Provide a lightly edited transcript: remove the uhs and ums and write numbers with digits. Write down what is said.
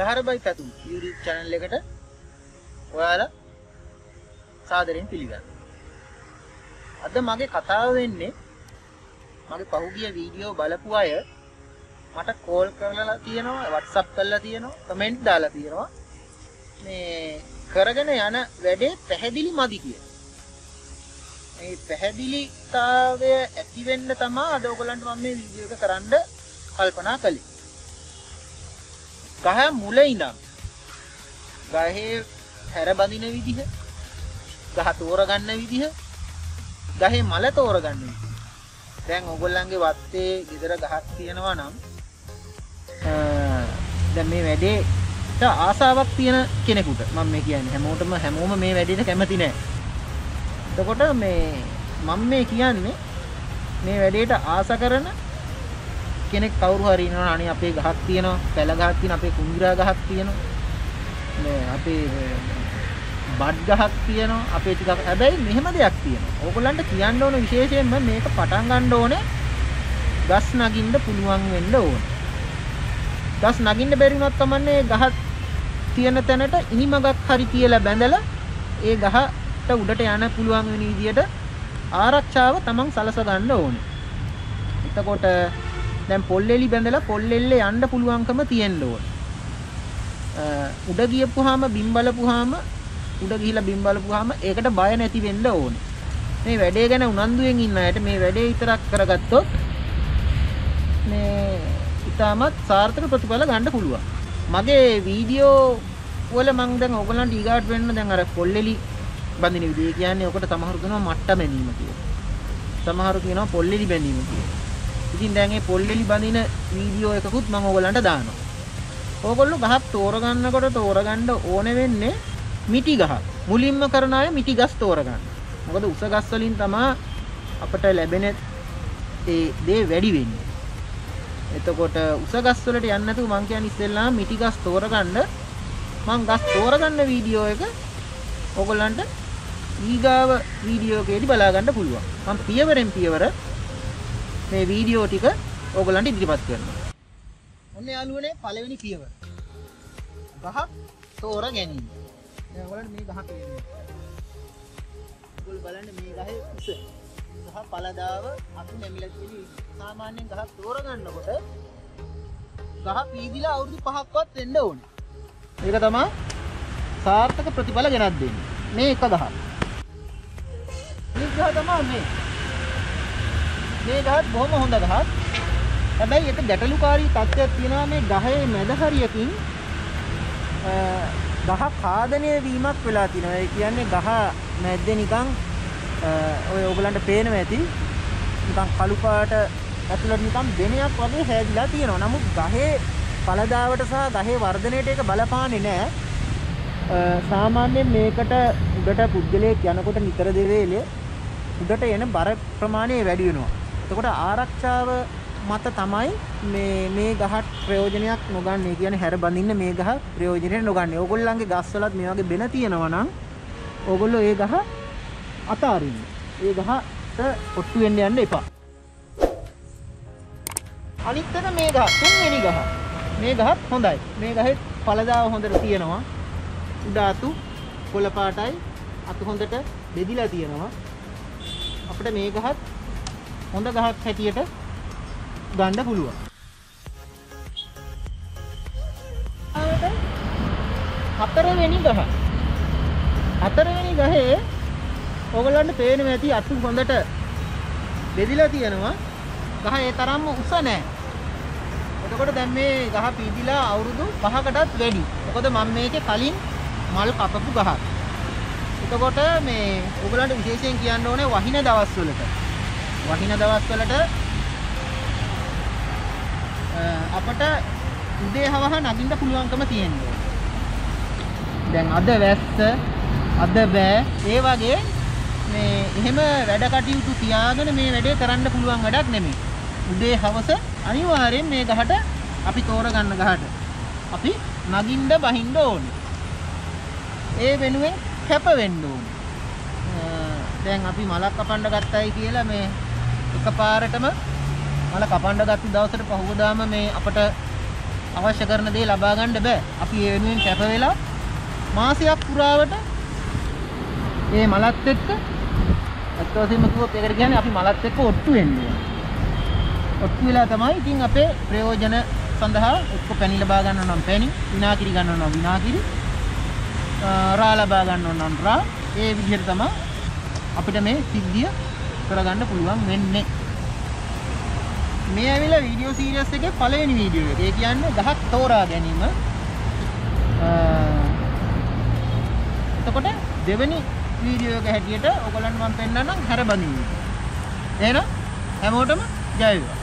පහරබයි පැතුම් YouTube channel එකට ඔයාලා සාදරයෙන් පිළිගන්නවා. අද මගේ කතාව වෙන්නේ මගේ පහුගිය වීඩියෝ බලපු අය මට කෝල් කරලා තියෙනවා, WhatsApp කරලා තියෙනවා, කමෙන්ට් දාලා තියෙනවා. මේ කරගෙන යන වැඩේ පැහැදිලි මදි කියලා. මේ පැහැදිලිතාවය ඇති වෙන්න තමයි අද ඔයගලන්ට මම මේ වීඩියෝ එක කරන්න කල්පනා කළේ. ගහ මුල ඉඳන් ගහේ හැර බඳින විදිහ, ගහ තෝරගන්න විදිහ, ගහේ මල තෝරගන්න විදිහ. දැන් ඔයගොල්ලන්ගේ වත්තේ ගෙදර ගහක් තියෙනවා නම් දැන් මේ වැඩේට ආසාවක් තියෙන කෙනෙකුට මම මේ කියන්නේ හැමෝම මේ වැඩේට කැමති නෑ. එතකොට මම මේ කියන්නේ මේ වැඩේට ආස කරන කෙනෙක් කවුරු හරි ඉන්නවනේ. අනේ අපේ ගහක් තියෙනවා, පැල ගහක් තියෙනවා, අපේ කුඹිරා ගහක් තියෙනවා, මේ අපේ බඩ් ගහක් තියෙනවා, අපේ ටිකක්. හැබැයි මෙහෙම දෙයක් තියෙනවා. ඕගොල්ලන්ට කියන්න ඕන විශේෂයෙන්ම මේක පටන් ගන්න ඕනේ ගස් නගින්න පුළුවන් වෙන්න ඕනේ. ගස් නගින්න බැරි වුණත් කමන්නේ ගහ තියෙන තැනට ඉනිමගක් හරි කියලා බැඳලා ඒ ගහට උඩට යන්න පුළුවන් වෙන විදියට ආරක්ෂාව තමන් සලස ගන්න ඕනේ. එතකොට දැන් පොල්ලෙලි බැඳලා පොල්ලෙල්ලේ යන්න පුළුවන්කම තියෙන්න ඕනේ. උඩ ගියපුවාම බිම් බලපුවාම උඩ ගිහිලා බිම් බලපුවාම ඒකට බය නැති වෙන්න ඕනේ. මේ වැඩේ ගැන උනන්දුවෙන් ඉන්න අයට මේ වැඩේ විතරක් කරගත්තොත් මේ ඉතාමත් සාර්ථක ප්‍රතිඵල ගන්න පුළුවන්. මගේ වීඩියෝ වල මම දැන් ඔයගලන්ට ඊගාට වෙන්න දැන් අර පොල්ලෙලි බඳින විදිය කියන්නේ ඔකට සමහරු කියනවා මට්ට බැඳීම කියලා. සමහරු කියනවා පොල්ලෙලි බැඳීම කියලා. ඉතින් දැන් මේ පොල්ලෙලි බඳින වීඩියෝ එකකුත් මම ඔයගලන්ට දානවා. ඕගොල්ලෝ ගහක් තෝරගන්නකොට තෝරගන්න ඕනේ වෙන්නේ මිටි ගහ. මුලින්ම කරන අය මිටි ගස් තෝරගන්න. මොකද උස ගස් වලින් තමයි අපට ලැබෙන ඒ දේ වැඩි වෙන්නේ. එතකොට උස ගස් වලට යන්නේ නැතුව මං කියන්නේ ඉස්සෙල්ලාම මිටි ගස් තෝරගන්න. මං ගස් තෝරගන්න වීඩියෝ එක ඔයගොල්ලන්ට ඊගාව වීඩියෝ එකේදී බලා ගන්න පුළුවන්. මම පියවරෙන් පියවර මේ වීඩියෝ ටික ඔයගොල්ලන්ට ඉදිරිපත් කරනවා. ඔන්න යාළුවනේ පළවෙනි පියවර. ගහ තෝර ගැනීම. දැන් ඔයගොල්ලන්ට මේ ගහ පේනවා. ඔයගොල්ලෝ බලන්න මේ ගහේ උස. ගහ පළදාව අතු නැමිලා තියෙන සාමාන්‍යයෙන් ගහ තෝර ගන්නකොට ගහ පීදිලා අවුරුදු 5ක්වත් වෙන්න ඕනේ. ඒක තමයි සාර්ථක ප්‍රතිඵල ගෙනත් දෙන්නේ. මේ එක ගහක්. මේ ගහ තමයි මේ ගහත් බොහොම හොඳ ගහක්. හැබැයි ඒක ගැටලුකාරී තත්ත්වයක් තියෙනවා මේ ගහේ මැද හරියකින් ගහ ඛාදනය වීමක් වෙලා තිනවා. ඒ කියන්නේ ගහ මැද්දේ නිකන් ඔය ඔයගලන්ට පේනවා ඇති නිකන් කළු පාට ඇතුළට නිකන් දෙනයක් වගේ හැදිලා තියෙනවා. නමුත් ගහේ පළදාවට සහ ගහේ වර්ධනයට ඒක බලපාන්නේ නැහැ. සාමාන්‍යයෙන් මේකට උඩට පුද්ගලයෙක් යනකොට නිතර දෙවේලේ උඩට එන බර ප්‍රමාණය වැඩි වෙනවා. එතකොට ආරක්ෂාව මත තමයි මේ ගහට ප්‍රයෝජනයක් නොගන්නේ. කියන්නේ හැර බඳින්න මේ ගහ ප්‍රයෝජනෙට නොගන්නේ. ඕගොල්ලන්ගේ ගස්වලත් මේ වගේ බෙන තියෙනවා නම් ඕගොල්ලෝ ඒ ගහ අතාරින්න. ඒ ගහට ඔට්ටු වෙන්න යන්න එපා. අනිත් එක මේ ගහ තුන්වෙනි ගහ. මේ ගහත් හොඳයි. මේ ගහේ පළදාව හොඳට තියෙනවා. උඩ අතු කොළ පාටයි, අතු හොඳට බෙදිලා තියෙනවා. අපිට මේ ගහත් හොඳ ගහක් හැටියට ගන්න පුළුවන්. හතරවෙනි ගහ. හතරවෙනි ගහේ ඔයගලන්ට පේනවා ඇති අතු හොඳට බෙදිලා තියෙනවා. ගහ ඒ තරම්ම උස නැහැ. එතකොට දැන් මේ ගහ පීදිලා අවුරුදු 5කටත් වැඩි. මොකද මම මේකේ කලින් මල් කපපු ගහක්. එතකොට මේ ඔයගලන්ට විශේෂයෙන් කියන්න ඕනේ වහින දවස්වලට. වහින දවස්වලට අපට උදේ හවහ නගින්න පුළුවන්කම තියෙනවා. දැන් අද වැස්ස, අද බෑ, ඒ වගේ මේ එහෙම වැඩ කටයුතු තියාගෙන මේ වැඩේ කරන්න පුළුවන් වැඩක් නෙමෙයි. උදේ හවස අනිවාර්යෙන් මේ ගහට අපි තෝරගන්න ගහට අපි නගින්න බහින්න ඕනේ. ඒ වෙනුවෙන් කැප වෙන්න ඕනේ. දැන් අපි මලක් කපන්න ගත්තයි කියලා මේ එකපාරටම මල කපන්න ගත්ත දවසට පහුවදාම මේ අපට අවශ්‍ය කරන දේ ලබා ගන්න බෑ. අපි ඒ වෙනුවෙන් කැප වෙලා මාසයක් පුරාවට මේ මලත් එක්ක අත් වශයෙන්ම කිව්වොත් ඒකට කියන්නේ අපි මලත් එක්ක ඔට්ටු වෙන්නේ. ඔට්ටු වෙලා තමයි ඉතින් අපේ ප්‍රයෝජන සඳහා එක්ක පැණි ලබා ගන්න නම් පැණි, විනාකිරි ගන්න නම් විනාකිරි, රා ලබා ගන්න නම් රා, ඒ විදිහට තමයි අපිට මේ සිද්ධිය කරගන්න පුළුවන් වෙන්නේ. මේ ඇවිල්ලා වීඩියෝ සීරීස් එකේ පළවෙනි වීඩියෝ එක. ඒ කියන්නේ ගහක් තෝරා ගැනීම. එතකොට දෙවෙනි වීඩියෝ එක හැටියට ඔයගලන්ට මම පෙන්නන්නම් හැරබඳින්න. එහෙනම් හැමෝටම ජය වේවා.